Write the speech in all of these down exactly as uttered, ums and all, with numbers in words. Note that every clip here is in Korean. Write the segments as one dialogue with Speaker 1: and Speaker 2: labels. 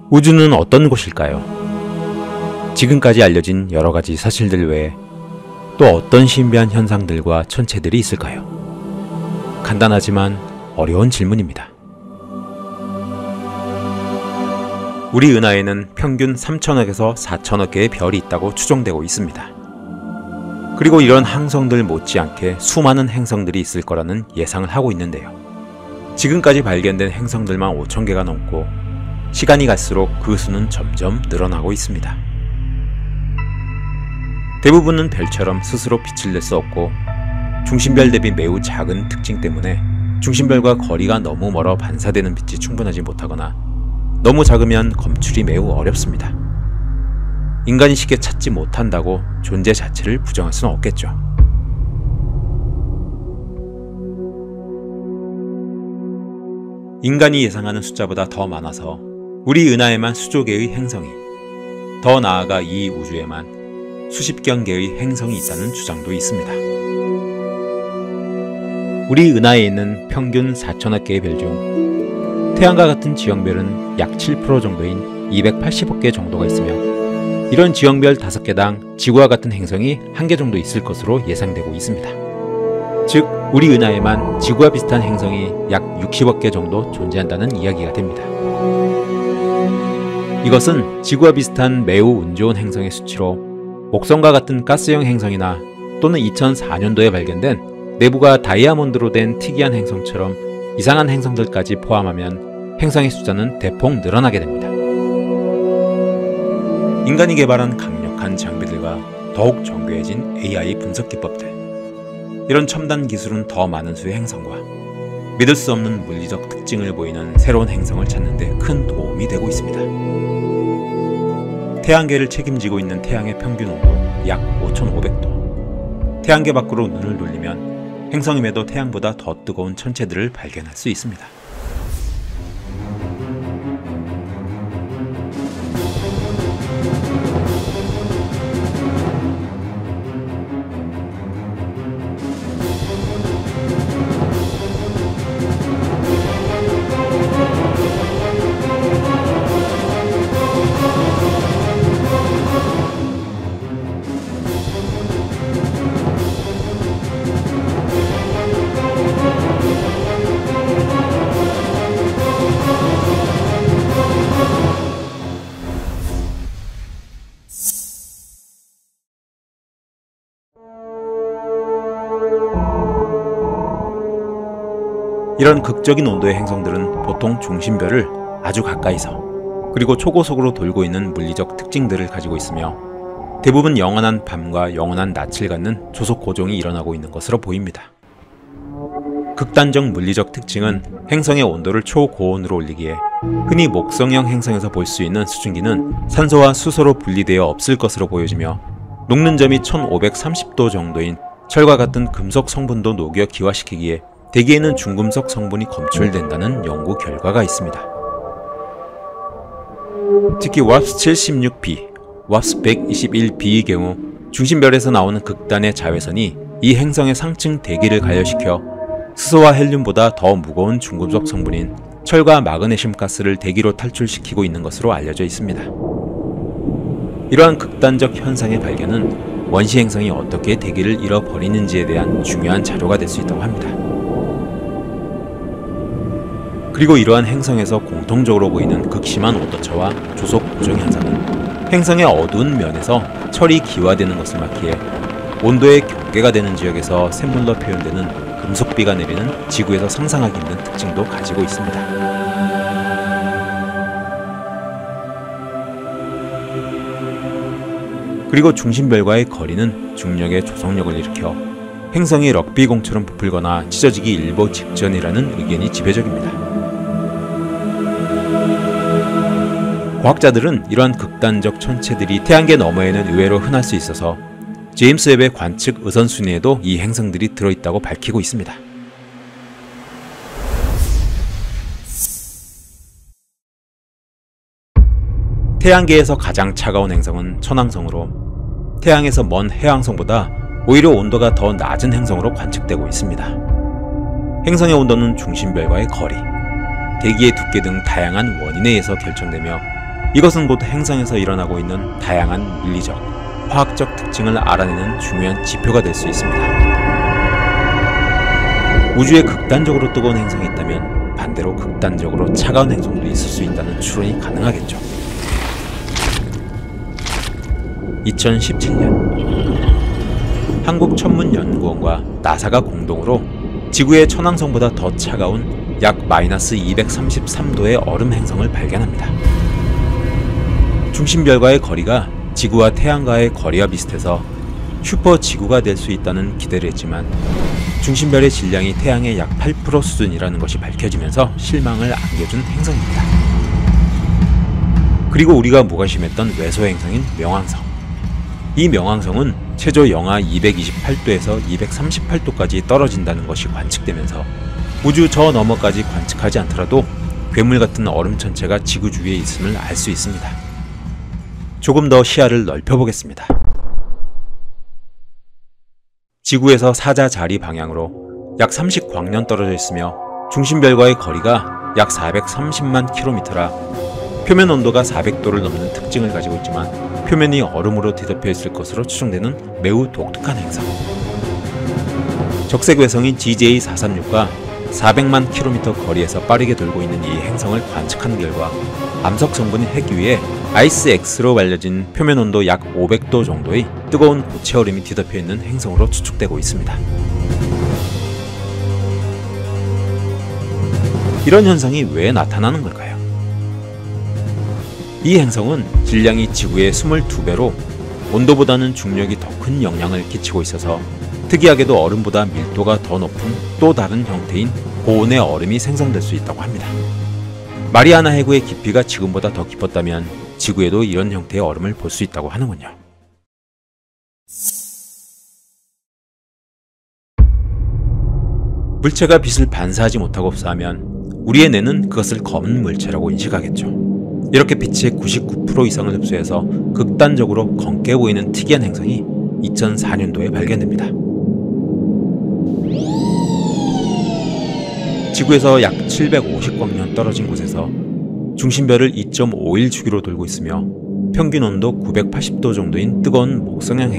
Speaker 1: 우주는 어떤 곳일까요? 지금까지 알려진 여러가지 사실들 외에 또 어떤 신비한 현상들과 천체들이 있을까요? 간단하지만 어려운 질문입니다. 우리 은하에는 평균 삼천억에서 사천억 개의 별이 있다고 추정되고 있습니다. 그리고 이런 항성들 못지않게 수많은 행성들이 있을 거라는 예상을 하고 있는데요. 지금까지 발견된 행성들만 오천 개가 넘고 시간이 갈수록 그 수는 점점 늘어나고 있습니다. 대부분은 별처럼 스스로 빛을 낼 수 없고 중심별 대비 매우 작은 특징 때문에 중심별과 거리가 너무 멀어 반사되는 빛이 충분하지 못하거나 너무 작으면 검출이 매우 어렵습니다. 인간이 쉽게 찾지 못한다고 존재 자체를 부정할 수는 없겠죠. 인간이 예상하는 숫자보다 더 많아서 우리 은하에만 수조 개의 행성이, 더 나아가 이 우주에만 수십경 개의 행성이 있다는 주장도 있습니다. 우리 은하에 있는 평균 사천억 개의 별 중 태양과 같은 지형별은 약 칠 퍼센트 정도인 이백팔십억 개 정도가 있으며, 이런 지형별 다섯 개당 지구와 같은 행성이 한 개 정도 있을 것으로 예상되고 있습니다. 즉, 우리 은하에만 지구와 비슷한 행성이 약 육십억 개 정도 존재한다는 이야기가 됩니다. 이것은 지구와 비슷한 매우 운 좋은 행성의 수치로 목성과 같은 가스형 행성이나 또는 이천사 년도에 발견된 내부가 다이아몬드로 된 특이한 행성처럼 이상한 행성들까지 포함하면 행성의 숫자는 대폭 늘어나게 됩니다. 인간이 개발한 강력한 장비들과 더욱 정교해진 에이아이 분석 기법들, 이런 첨단 기술은 더 많은 수의 행성과 믿을 수 없는 물리적 특징을 보이는 새로운 행성을 찾는 데 큰 도움이 되고 있습니다. 태양계를 책임지고 있는 태양의 평균 온도 약 오천오백 도. 태양계 밖으로 눈을 돌리면 행성임에도 태양보다 더 뜨거운 천체들을 발견할 수 있습니다. 이런 극적인 온도의 행성들은 보통 중심별을 아주 가까이서 그리고 초고속으로 돌고 있는 물리적 특징들을 가지고 있으며 대부분 영원한 밤과 영원한 낯을 갖는 조속 고정이 일어나고 있는 것으로 보입니다. 극단적 물리적 특징은 행성의 온도를 초고온으로 올리기에 흔히 목성형 행성에서 볼 수 있는 수증기는 산소와 수소로 분리되어 없을 것으로 보여지며 녹는 점이 천오백삼십 도 정도인 철과 같은 금속 성분도 녹여 기화시키기에 대기에는 중금속 성분이 검출된다는 연구 결과가 있습니다. 특히 와프스 칠십육 비, 와프스 백이십일 비의 경우 중심별에서 나오는 극단의 자외선이 이 행성의 상층 대기를 가열시켜 수소와 헬륨보다 더 무거운 중금속 성분인 철과 마그네슘 가스를 대기로 탈출시키고 있는 것으로 알려져 있습니다. 이러한 극단적 현상의 발견은 원시 행성이 어떻게 대기를 잃어버리는지에 대한 중요한 자료가 될 수 있다고 합니다. 그리고 이러한 행성에서 공통적으로 보이는 극심한 온도차와 조속 고정 현상은 행성의 어두운 면에서 철이 기화되는 것을 막기에 온도의 경계가 되는 지역에서 샘물로 표현되는 금속비가 내리는 지구에서 상상하기 힘든 특징도 가지고 있습니다. 그리고 중심별과의 거리는 중력의 조성력을 일으켜 행성이 럭비공처럼 부풀거나 찢어지기 일보 직전이라는 의견이 지배적입니다. 과학자들은 이러한 극단적 천체들이 태양계 너머에는 의외로 흔할 수 있어서 제임스 웹의 관측 우선순위에도 이 행성들이 들어있다고 밝히고 있습니다. 태양계에서 가장 차가운 행성은 천왕성으로 태양에서 먼 해왕성보다 오히려 온도가 더 낮은 행성으로 관측되고 있습니다. 행성의 온도는 중심별과의 거리, 대기의 두께 등 다양한 원인에 의해서 결정되며 이것은 곧 행성에서 일어나고 있는 다양한 물리적, 화학적 특징을 알아내는 중요한 지표가 될 수 있습니다. 우주에 극단적으로 뜨거운 행성이 있다면 반대로 극단적으로 차가운 행성도 있을 수 있다는 추론이 가능하겠죠. 이천십칠 년 한국천문연구원과 나사가 공동으로 지구의 천왕성보다 더 차가운 약 마이너스 이백삼십삼 도의 얼음 행성을 발견합니다. 중심별과의 거리가 지구와 태양과의 거리와 비슷해서 슈퍼 지구가 될 수 있다는 기대를 했지만 중심별의 질량이 태양의 약 팔 퍼센트 수준이라는 것이 밝혀지면서 실망을 안겨준 행성입니다. 그리고 우리가 무관심했던 외소 행성인 명왕성. 이 명왕성은 최저 영하 이백이십팔 도에서 이백삼십팔 도까지 떨어진다는 것이 관측되면서 우주 저 너머까지 관측하지 않더라도 괴물 같은 얼음 천체가 지구 주위에 있음을 알 수 있습니다. 조금 더 시야를 넓혀보겠습니다. 지구에서 사자자리 방향으로 약 삼십 광년 떨어져 있으며 중심별과의 거리가 약 사백삼십만 킬로미터라 표면 온도가 사백 도를 넘는 특징을 가지고 있지만 표면이 얼음으로 뒤덮여 있을 것으로 추정되는 매우 독특한 행성. 적색 외성인 지제이 사삼육과 사백만 킬로미터 거리에서 빠르게 돌고 있는 이 행성을 관측한 결과 암석 성분인 핵 위에 아이스엑스로 알려진 표면 온도 약 오백 도 정도의 뜨거운 고체 얼음이 뒤덮여 있는 행성으로 추측되고 있습니다. 이런 현상이 왜 나타나는 걸까요? 이 행성은 질량이 지구의 이십이 배로 온도보다는 중력이 더 큰 영향을 끼치고 있어서 특이하게도 얼음보다 밀도가 더 높은 또 다른 형태인 고온의 얼음이 생성될 수 있다고 합니다. 마리아나 해구의 깊이가 지금보다 더 깊었다면 지구에도 이런 형태의 얼음을 볼 수 있다고 하는군요. 물체가 빛을 반사하지 못하고 흡수하면 우리의 뇌는 그것을 검은 물체라고 인식하겠죠. 이렇게 빛의 구십구 퍼센트 이상을 흡수해서 극단적으로 검게 보이는 특이한 행성이 이천사 년도에 발견됩니다. 지구에서 약 칠백오십 광년 떨어진 곳에서 중심별을 이 점 오일 주기로 돌고 있으며 평균 온도 구백팔십 도 정도인 뜨거운 목성형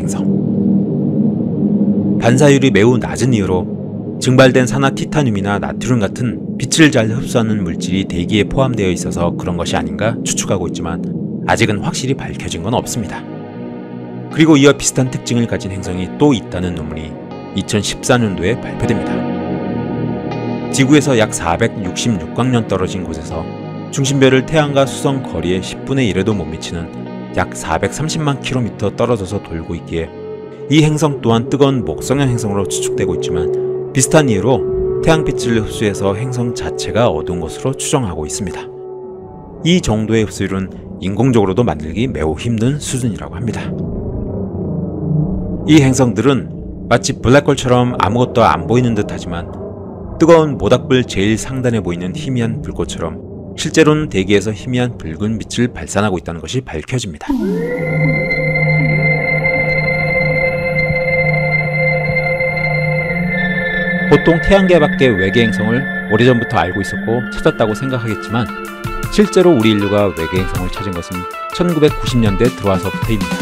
Speaker 1: 행성. 반사율이 매우 낮은 이유로 증발된 산화 티타늄이나 나트륨 같은 빛을 잘 흡수하는 물질이 대기에 포함되어 있어서 그런 것이 아닌가 추측하고 있지만 아직은 확실히 밝혀진 건 없습니다. 그리고 이와 비슷한 특징을 가진 행성이 또 있다는 논문이 이천십사 년도에 발표됩니다. 지구에서 약 사백육십육 광년 떨어진 곳에서 중심별을 태양과 수성 거리의 십분의 일에도 못 미치는 약 사백삼십만 킬로미터 떨어져서 돌고 있기에 이 행성 또한 뜨거운 목성형 행성으로 추측되고 있지만 비슷한 이유로 태양빛을 흡수해서 행성 자체가 어두운 것으로 추정하고 있습니다. 이 정도의 흡수율은 인공적으로도 만들기 매우 힘든 수준이라고 합니다. 이 행성들은 마치 블랙홀처럼 아무것도 안 보이는 듯 하지만 뜨거운 모닥불 제일 상단에 보이는 희미한 불꽃처럼 실제로는 대기에서 희미한 붉은 빛을 발산하고 있다는 것이 밝혀집니다. 보통 태양계 밖의 외계 행성을 오래전부터 알고 있었고 찾았다고 생각하겠지만 실제로 우리 인류가 외계 행성을 찾은 것은 천구백구십 년대 들어와서부터입니다.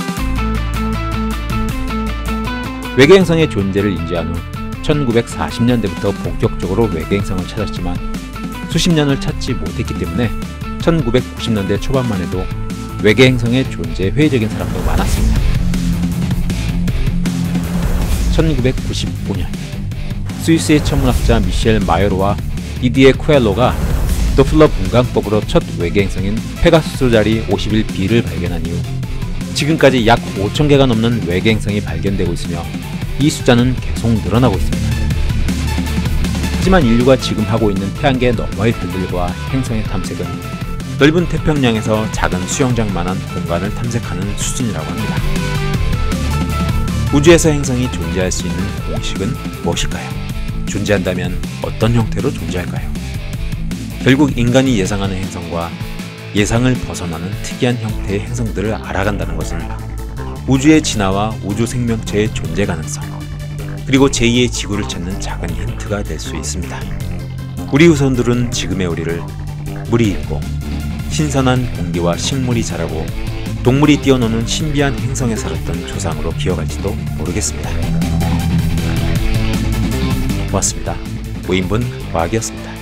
Speaker 1: 외계 행성의 존재를 인지한 후 천구백사십 년대부터 본격적으로 외계 행성을 찾았지만 수십 년을 찾지 못했기 때문에 천구백구십 년대 초반만 해도 외계 행성의 존재에 회의적인 사람도 많았습니다. 천구백구십오 년 스위스의 천문학자 미셸 마요르와 디디에 쿠엘로가 도플러 분광법으로 첫 외계 행성인 페가수스 자리 오십일 비를 발견한 이후 지금까지 약 오천 개가 넘는 외계 행성이 발견되고 있으며 이 숫자는 계속 늘어나고 있습니다. 하지만 인류가 지금 하고 있는 태양계 너머의 별들과 행성의 탐색은 넓은 태평양에서 작은 수영장만한 공간을 탐색하는 수준이라고 합니다. 우주에서 행성이 존재할 수 있는 공식은 무엇일까요? 존재한다면 어떤 형태로 존재할까요? 결국 인간이 예상하는 행성과 예상을 벗어나는 특이한 형태의 행성들을 알아간다는 것은 우주의 진화와 우주 생명체의 존재 가능성, 그리고 제이의 지구를 찾는 작은 힌트가 될 수 있습니다. 우리 후손들은 지금의 우리를 물이 있고 신선한 공기와 식물이 자라고 동물이 뛰어노는 신비한 행성에 살았던 조상으로 기억할지도 모르겠습니다. 고맙습니다. 오 인분 과학이었습니다.